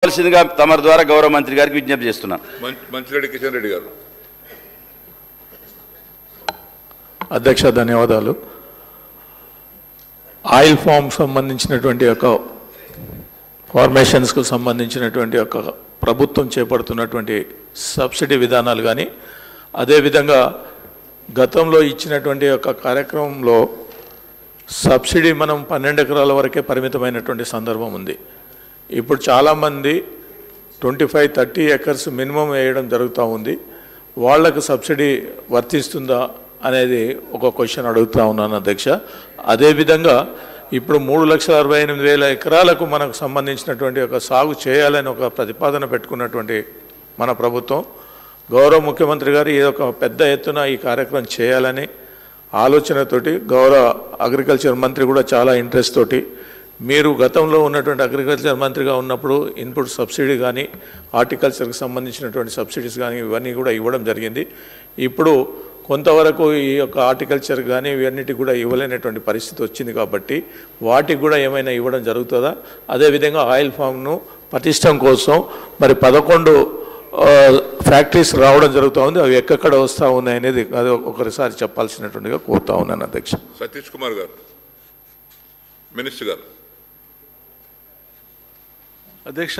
ఇవ్వవలసిందిగా తమ ద్వారా గౌరవ మంత్రి గారికి విజ్ఞప్తి చేస్తున్నాను. మంచిరెడ్డి కిషన్ రెడ్డి గారు. అధ్యక్ష ధన్యవాదాలు. ఆయిల్ ఫామ్ సంబంధించినటువంటి యొక్క ఫార్మేషన్స్కు సంబంధించినటువంటి యొక్క ప్రభుత్వం చేపడుతున్నటువంటి సబ్సిడీ విధానాలు కానీ అదేవిధంగా గతంలో ఇచ్చినటువంటి యొక్క కార్యక్రమంలో సబ్సిడీ మనం 12 ఎకరాల వరకే పరిమితమైనటువంటి సందర్భం ఉంది. ఇప్పుడు చాలామంది 25-30 ఎకర్స్ మినిమం వేయడం జరుగుతూ ఉంది. వాళ్లకు సబ్సిడీ వర్తిస్తుందా అనేది ఒక క్వశ్చన్ అడుగుతూ ఉన్నాను అధ్యక్ష. అదేవిధంగా ఇప్పుడు 3,68,000 ఎకరాలకు మనకు సంబంధించినటువంటి ఒక సాగు చేయాలని ఒక ప్రతిపాదన పెట్టుకున్నటువంటి మన ప్రభుత్వం గౌరవ ముఖ్యమంత్రి గారు ఏదో ఒక పెద్ద ఎత్తున ఈ కార్యక్రమం చేయాలని ఆలోచనతోటి గౌరవ అగ్రికల్చర్ మంత్రి కూడా చాలా ఇంట్రెస్ట్ తోటి మీరు గతంలో ఉన్నటువంటి అగ్రికల్చర్ మంత్రిగా ఉన్నప్పుడు ఇన్పుట్ సబ్సిడీ కానీ హార్టికల్చర్కి సంబంధించినటువంటి సబ్సిడీస్ కానీ ఇవన్నీ కూడా ఇవ్వడం జరిగింది. ఇప్పుడు కొంతవరకు ఈ యొక్క హార్టికల్చర్ కానీ ఇవన్నిటికి కూడా ఇవ్వలేనటువంటి పరిస్థితి వచ్చింది కాబట్టి వాటికి కూడా ఏమైనా ఇవ్వడం జరుగుతుందా? అదేవిధంగా ఆయిల్ ఫామ్ను పటిష్టం కోసం మరి 11 ఫ్యాక్టరీస్ రావడం జరుగుతూ ఉంది. అవి ఎక్కడ వస్తూ ఉన్నాయి అనేది అది ఒకసారి చెప్పాల్సినటువంటిగా కోరుతా ఉన్నాను అధ్యక్ష. సతీష్ కుమార్ గారు, మినిస్టర్ గారు. అధ్యక్ష,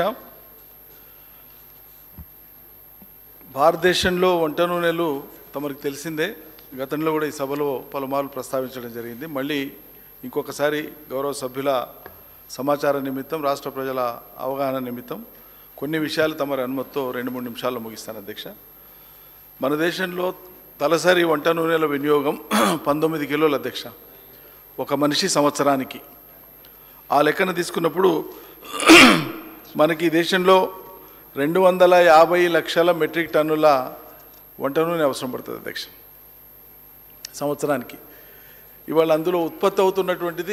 భారతదేశంలో వంట నూనెలు తమకు తెలిసిందే, గతంలో కూడా ఈ సభలో పలుమార్లు ప్రస్తావించడం జరిగింది. మళ్ళీ ఇంకొకసారి గౌరవ సభ్యుల సమాచార నిమిత్తం, రాష్ట్ర ప్రజల అవగాహన నిమిత్తం కొన్ని విషయాలు తమరి అనుమతితో 2-3 నిమిషాల్లో ముగిస్తాను అధ్యక్ష. మన దేశంలో తలసరి వంట నూనెల వినియోగం 19 కిలోల అధ్యక్ష, ఒక మనిషి సంవత్సరానికి. ఆ లెక్కన తీసుకున్నప్పుడు మనకి దేశంలో 250 లక్షల మెట్రిక్ టన్నుల వంట నూనె అవసరం పడుతుంది అధ్యక్ష సంవత్సరానికి. ఇవాళ అందులో ఉత్పత్తి అవుతున్నటువంటిది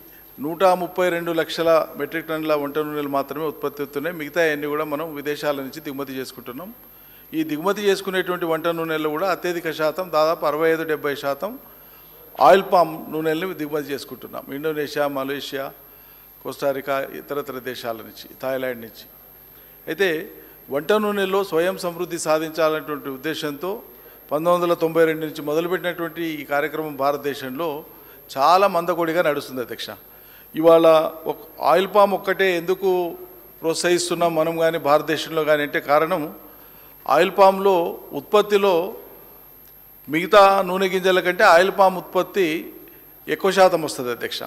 132 లక్షల మెట్రిక్ టన్నుల వంట నూనెలు మాత్రమే ఉత్పత్తి అవుతున్నాయి. మిగతా అన్నీ కూడా మనం విదేశాల నుంచి దిగుమతి చేసుకుంటున్నాం. ఈ దిగుమతి చేసుకునేటువంటి వంట నూనెలు కూడా అత్యధిక శాతం, దాదాపు 65-70% ఆయిల్ పామ్ నూనెల్ని దిగుమతి చేసుకుంటున్నాం. ఇండోనేషియా, మలేషియా, కోస్టారికా, ఇతరతర దేశాల నుంచి, థాయిలాండ్ నుంచి. అయితే వంట నూనెలో స్వయం సమృద్ధి సాధించాలనేటువంటి ఉద్దేశంతో 1992 నుంచి మొదలుపెట్టినటువంటి ఈ కార్యక్రమం భారతదేశంలో చాలా మందకొడిగా నడుస్తుంది అధ్యక్ష. ఇవాళ ఆయిల్ పామ్ ఒక్కటే ఎందుకు ప్రోత్సహిస్తున్నాం మనం కానీ భారతదేశంలో కానీ అంటే కారణం, ఆయిల్ పామ్లో ఉత్పత్తిలో మిగతా నూనె గింజల కంటే ఆయిల్ పామ్ ఉత్పత్తి ఎక్కువ శాతం వస్తుంది అధ్యక్ష.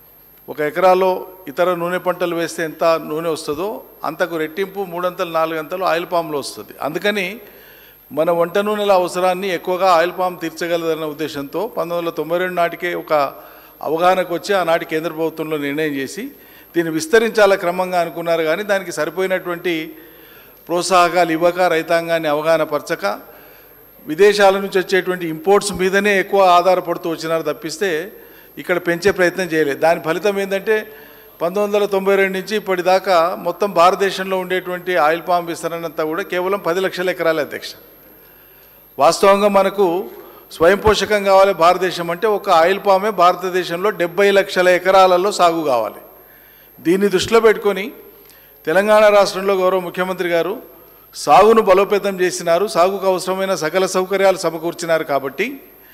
1 ఎకరాలో ఇతర నూనె పంటలు వేస్తే ఎంత నూనె వస్తుందో అంతకు రెట్టింపు 3 అంతలు 4 అంతలు ఆయిల్ పామ్లో వస్తుంది. అందుకని మన వంట నూనెల అవసరాన్ని ఎక్కువగా ఆయిల్ పామ్ తీర్చగలదన్న ఉద్దేశంతో 1992 నాటికే ఒక అవగాహనకు వచ్చి ఆనాటి కేంద్ర ప్రభుత్వంలో నిర్ణయం చేసి దీన్ని విస్తరించాల క్రమంగా అనుకున్నారు. కానీ దానికి సరిపోయినటువంటి ప్రోత్సాహకాలు ఇవ్వక, రైతాంగాన్ని అవగాహన పరచక, విదేశాల నుంచి వచ్చేటువంటి ఇంపోర్ట్స్ మీదనే ఎక్కువ ఆధారపడుతూ వచ్చినారు తప్పిస్తే ఇక్కడ పెంచే ప్రయత్నం చేయలేదు. దాని ఫలితం ఏంటంటే 1992 నుంచి ఇప్పటిదాకా మొత్తం భారతదేశంలో ఉండేటువంటి ఆయిల్ పామ్ విస్తరణ అంతా కూడా కేవలం 10 లక్షల ఎకరాలే అధ్యక్ష. వాస్తవంగా మనకు స్వయం పోషకం కావాలి భారతదేశం అంటే ఒక ఆయిల్ పామే భారతదేశంలో 70 లక్షల ఎకరాలలో సాగు కావాలి. దీన్ని దృష్టిలో పెట్టుకొని తెలంగాణ రాష్ట్రంలో గౌరవ ముఖ్యమంత్రి గారు సాగును బలోపేతం చేసినారు, సాగుకు అవసరమైన సకల సౌకర్యాలు సమకూర్చినారు. కాబట్టి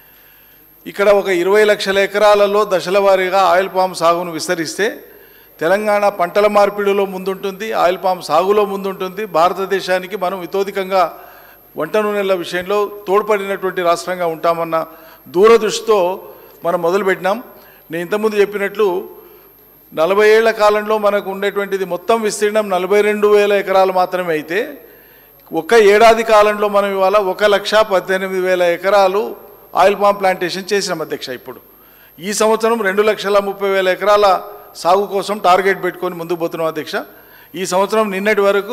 ఇక్కడ ఒక 20 లక్షల ఎకరాలలో దశల వారీగా ఆయిల్ పామ్ సాగును విస్తరిస్తే తెలంగాణ పంటల మార్పిడిలో ముందుంటుంది, ఆయిల్ పామ్ సాగులో ముందుంటుంది. భారతదేశానికి మనం ఇతోధికంగా వంట నూనెల విషయంలో తోడ్పడినటువంటి రాష్ట్రంగా ఉంటామన్న దూరదృష్టితో మనం మొదలుపెట్టినాం. నేను ఇంతకుముందు చెప్పినట్లు 40 ఏళ్ల కాలంలో మనకు ఉండేటువంటిది మొత్తం విస్తీర్ణం 42,000 ఎకరాలు మాత్రమే అయితే, ఒక ఏడాది కాలంలో మనం ఇవాళ 1,18,000 ఎకరాలు ఆయిల్ పామ్ ప్లాంటేషన్ చేసినాం అధ్యక్ష. ఇప్పుడు ఈ సంవత్సరం 2,30,000 ఎకరాల సాగు కోసం టార్గెట్ పెట్టుకొని ముందుకు పోతున్నాం అధ్యక్ష. ఈ సంవత్సరం నిన్నటి వరకు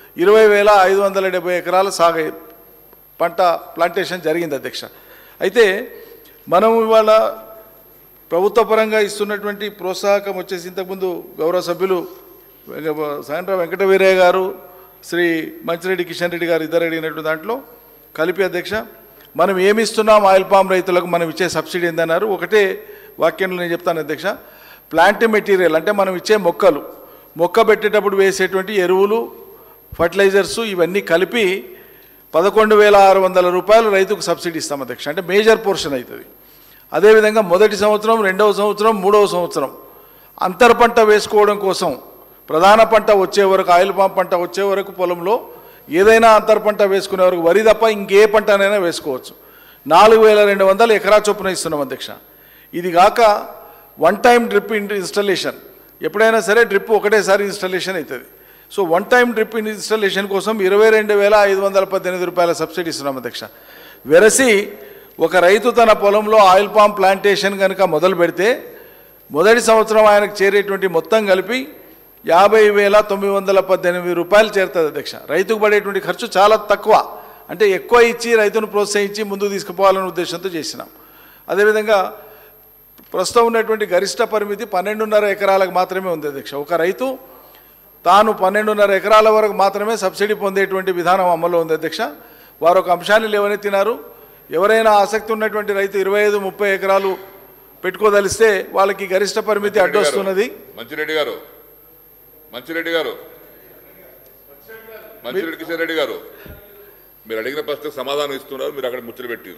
20,570 ఎకరాల సాగు పంట ప్లాంటేషన్ జరిగింది అధ్యక్ష. అయితే మనం ఇవాళ ప్రభుత్వ పరంగా ఇస్తున్నటువంటి ప్రోత్సాహకం వచ్చేసి ఇంతకుముందు గౌరవ సభ్యులు సాయంత్రం వెంకట వీరయ్య గారు, శ్రీ మంచిరెడ్డి కిషన్ రెడ్డి గారు ఇద్దరు అడిగినట్టు దాంట్లో కలిపి అధ్యక్ష మనం ఏమి ఇస్తున్నాం ఆయిల్ పామ్ రైతులకు, మనం ఇచ్చే సబ్సిడీ ఏందన్నారు. ఒకటే వాక్యంలో నేను చెప్తాను అధ్యక్ష. ప్లాంట్ మెటీరియల్ అంటే మనం ఇచ్చే మొక్క పెట్టేటప్పుడు వేసేటువంటి ఎరువులు, ఫర్టిలైజర్సు ఇవన్నీ కలిపి 11,600 రూపాయలు రైతుకు సబ్సిడీ ఇస్తాం అధ్యక్ష. అంటే మేజర్ పోర్షన్ అవుతుంది. అదేవిధంగా మొదటి సంవత్సరం, రెండవ సంవత్సరం, మూడవ సంవత్సరం అంతర పంట వేసుకోవడం కోసం ప్రధాన పంట వచ్చే వరకు, ఆయిల్ పామ్ పంట వచ్చే వరకు పొలంలో ఏదైనా అంతర పంట వేసుకునే వరకు వరి తప్ప ఇంకే పంటనైనా వేసుకోవచ్చు. 4,200 ఎకరా చొప్పున ఇస్తున్నాం అధ్యక్ష. ఇది కాక వన్ టైం డ్రిప్ ఇన్స్టాలేషన్, ఎప్పుడైనా సరే డ్రిప్ ఒకటేసారి ఇన్స్టాలేషన్ అవుతుంది. So one time drip installation కోసం 22,518 రూపాయల సబ్సిడీ ఇస్తున్నాం అధ్యక్ష. వెరసి ఒక రైతు తన పొలంలో ఆయిల్ పామ్ ప్లాంటేషన్ కనుక మొదలు పెడితే మొదటి సంవత్సరం ఆయనకు చేరేటువంటి మొత్తం కలిపి 50,918 రూపాయలు చేరుతుంది అధ్యక్ష. రైతుకు పడేటువంటి ఖర్చు చాలా తక్కువ, అంటే ఎక్కువ ఇచ్చి రైతును ప్రోత్సహించి ముందుకు తీసుకుపోవాలనే ఉద్దేశంతో చేసినాం. అదేవిధంగా ప్రస్తుతం ఉన్నటువంటి గరిష్ట పరిమితి 12.5 ఎకరాలకు మాత్రమే ఉంది అధ్యక్ష. ఒక రైతు తాను 12.5 ఎకరాల వరకు మాత్రమే సబ్సిడీ పొందేటువంటి విధానం అమల్లో ఉంది అధ్యక్ష. వారు ఒక అంశాన్ని లేవనెత్తినారు. ఎవరైనా ఆసక్తి ఉన్నటువంటి రైతు 25-30 ఎకరాలు పెట్టుకోదలిస్తే వాళ్ళకి గరిష్ట పరిమితి అడ్డొస్తున్నది. మంచిరెడ్డి కిషన్ రెడ్డి గారు మీరు అడిగిన ప్రశ్నకు సమాధానం ఇస్తున్నారు, మీరు అక్కడ ముచ్చట పెట్టి.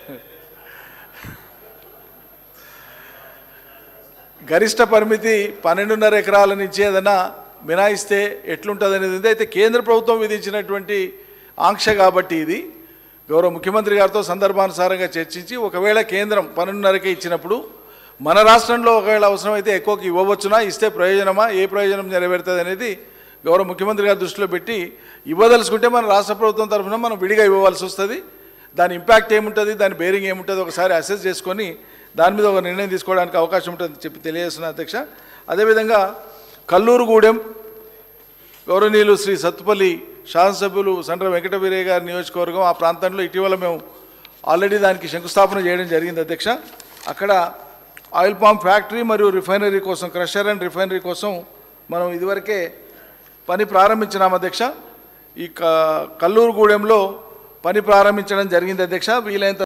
గరిష్ట పరిమితి 12.5 ఎకరాల నుంచి ఏదైనా మినాయిస్తే ఎట్లుంటుంది అనేది అయితే కేంద్ర ప్రభుత్వం విధించినటువంటి ఆంక్ష కాబట్టి ఇది గౌరవ ముఖ్యమంత్రి గారితో సందర్భానుసారంగా చర్చించి ఒకవేళ కేంద్రం 12.5కే ఇచ్చినప్పుడు మన రాష్ట్రంలో ఒకవేళ అవసరమైతే ఎక్కువకి ఇవ్వవచ్చునా, ఇస్తే ప్రయోజనమా, ఏ ప్రయోజనం నెరవేరుతుంది అనేది గౌరవ ముఖ్యమంత్రి గారి దృష్టిలో పెట్టి ఇవ్వదలుచుకుంటే మన రాష్ట్ర ప్రభుత్వం తరఫున మనం విడిగా ఇవ్వవలసి వస్తుంది. దాని ఇంపాక్ట్ ఏముంటుంది, దాని బేరింగ్ ఏముంటుంది ఒకసారి అసెస్ చేసుకొని దాని మీద ఒక నిర్ణయం తీసుకోవడానికి అవకాశం ఉంటుందని చెప్పి తెలియజేస్తున్నా అధ్యక్ష. అదేవిధంగా కల్లూరుగూడెం గౌరవనీయులు శ్రీ సత్తుపల్లి శాసనసభ్యులు సండ్ర వెంకట వీరయ్య గారి నియోజకవర్గం, ఆ ప్రాంతంలో ఇటీవల మేము ఆల్రెడీ దానికి శంకుస్థాపన చేయడం జరిగింది అధ్యక్ష. అక్కడ ఆయిల్ పామ్ ఫ్యాక్టరీ మరియు రిఫైనరీ కోసం, క్రషర్ అండ్ రిఫైనరీ కోసం మనం ఇదివరకే పని ప్రారంభించినాం అధ్యక్ష. ఈ కల్లూరుగూడెంలో పని ప్రారంభించడం జరిగింది అధ్యక్ష. వీలైనంత